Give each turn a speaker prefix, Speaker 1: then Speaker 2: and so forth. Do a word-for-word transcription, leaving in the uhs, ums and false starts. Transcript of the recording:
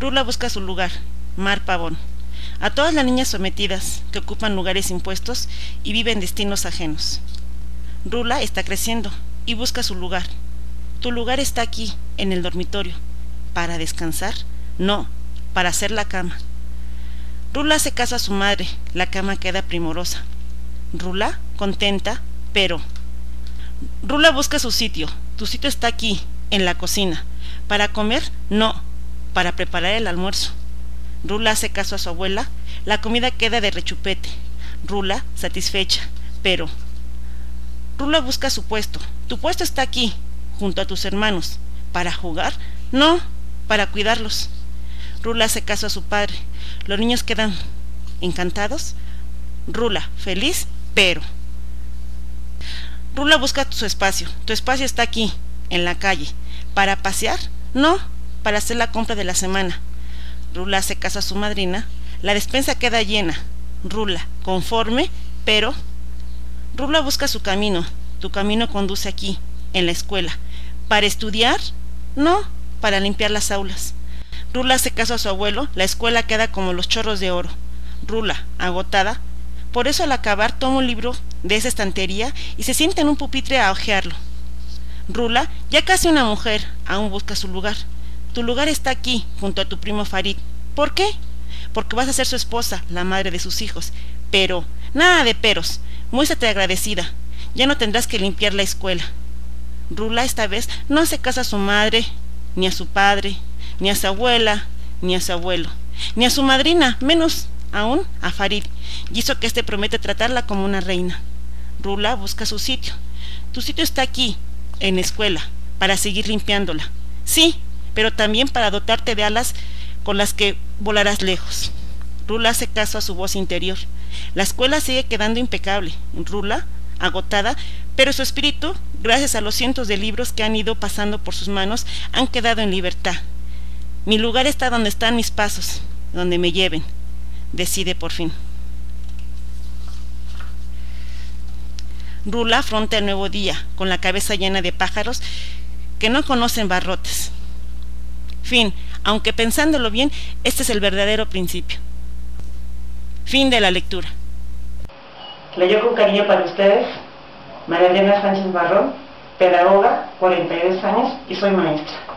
Speaker 1: Rula busca su lugar. Mar Pavón. A todas las niñas sometidas que ocupan lugares impuestos y viven destinos ajenos. Rula está creciendo y busca su lugar. Tu lugar está aquí, en el dormitorio. ¿Para descansar? No, para hacer la cama. Rula hace caso a su madre, la cama queda primorosa. Rula, contenta, pero... Rula busca su sitio. Tu sitio está aquí, en la cocina. ¿Para comer? No, para preparar el almuerzo. Rula hace caso a su abuela, la comida queda de rechupete. Rula, satisfecha, pero... Rula busca su puesto. Tu puesto está aquí, junto a tus hermanos. ¿Para jugar? No, para cuidarlos. Rula hace caso a su padre. Los niños quedan encantados. Rula, feliz, pero... Rula busca su espacio. Tu espacio está aquí, en la calle. ¿Para pasear? No, para hacer la compra de la semana. Rula hace caso a su madrina. La despensa queda llena. Rula, conforme, pero... Rula busca su camino. Tu camino conduce aquí, en la escuela. ¿Para estudiar? No, para limpiar las aulas. Rula hace caso a su abuelo. La escuela queda como los chorros de oro. Rula, agotada. Por eso al acabar toma un libro de esa estantería y se sienta en un pupitre a hojearlo. Rula, ya casi una mujer, aún busca su lugar. Tu lugar está aquí, junto a tu primo Farid. ¿Por qué? Porque vas a ser su esposa, la madre de sus hijos. Pero, nada de peros. Muéstrate agradecida. Ya no tendrás que limpiar la escuela. Rula esta vez no hace caso a su madre, ni a su padre, ni a su abuela, ni a su abuelo, ni a su madrina, menos aún a Farid, y hizo que éste promete tratarla como una reina. Rula busca su sitio. Tu sitio está aquí, en la escuela, para seguir limpiándola. Sí, pero también para dotarte de alas con las que volarás lejos. Rula hace caso a su voz interior. La escuela sigue quedando impecable. Rula, agotada, pero su espíritu, gracias a los cientos de libros que han ido pasando por sus manos, han quedado en libertad. Mi lugar está donde están mis pasos, donde me lleven. Decide por fin. Rula afronta el nuevo día, con la cabeza llena de pájaros que no conocen barrotes. Fin, aunque pensándolo bien, este es el verdadero principio. Fin de la lectura. Leyó con cariño para ustedes María Elena Sánchez Barrón, pedagoga, cuarenta y dos años, y soy maestra.